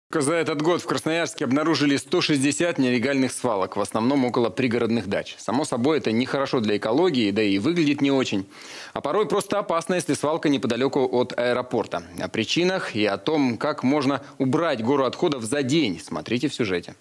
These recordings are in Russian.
За этот год в Красноярске обнаружили 160 нелегальных свалок, в основном около пригородных дач. Само собой, это нехорошо для экологии, да и выглядит не очень. А порой просто опасно, если свалка неподалеку от аэропорта. О причинах и о том, как можно убрать гору отходов за день, смотрите в сюжете.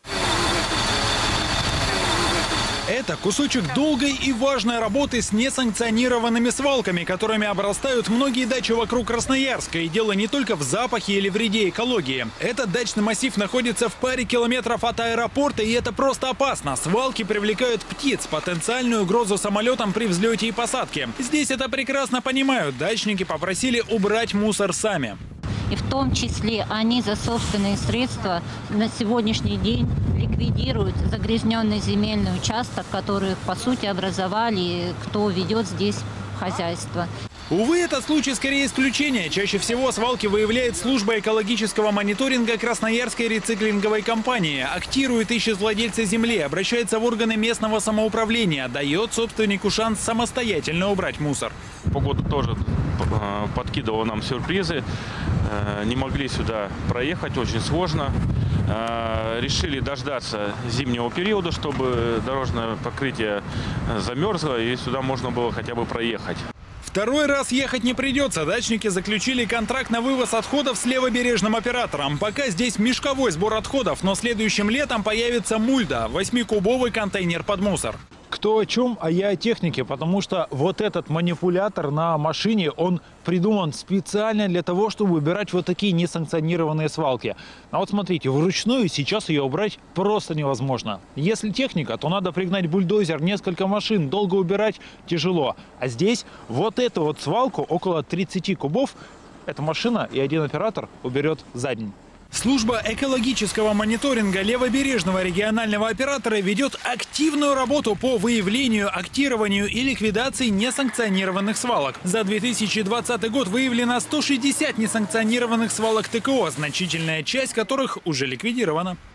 Это кусочек долгой и важной работы с несанкционированными свалками, которыми обрастают многие дачи вокруг Красноярска. И дело не только в запахе или вреде экологии. Этот дачный массив находится в паре километров от аэропорта, и это просто опасно. Свалки привлекают птиц, потенциальную угрозу самолетам при взлете и посадке. Здесь это прекрасно понимают. Дачники попросили убрать мусор сами. И в том числе они за собственные средства на сегодняшний день ликвидируют загрязненный земельный участок, который, по сути, образовали, кто ведет здесь хозяйство. Увы, этот случай скорее исключение. Чаще всего свалки выявляет служба экологического мониторинга Красноярской рециклинговой компании. Актирует, ищет владельца земли, обращается в органы местного самоуправления, дает собственнику шанс самостоятельно убрать мусор. Погода тоже подкидывала нам сюрпризы. Не могли сюда проехать, очень сложно. Решили дождаться зимнего периода, чтобы дорожное покрытие замерзло и сюда можно было хотя бы проехать. Второй раз ехать не придется. Дачники заключили контракт на вывоз отходов с левобережным оператором. Пока здесь мешковой сбор отходов, но следующим летом появится мульда – 8-кубовый контейнер под мусор. Кто о чем, а я о технике, потому что вот этот манипулятор на машине, он придуман специально для того, чтобы убирать вот такие несанкционированные свалки. А вот смотрите, вручную сейчас ее убрать просто невозможно. Если техника, то надо пригнать бульдозер, несколько машин, долго убирать тяжело. А здесь вот эту вот свалку, около 30 кубов, эта машина и один оператор уберет за день. Служба экологического мониторинга левобережного регионального оператора ведет активную работу по выявлению, актированию и ликвидации несанкционированных свалок. За 2020 год выявлено 160 несанкционированных свалок ТКО, значительная часть которых уже ликвидирована.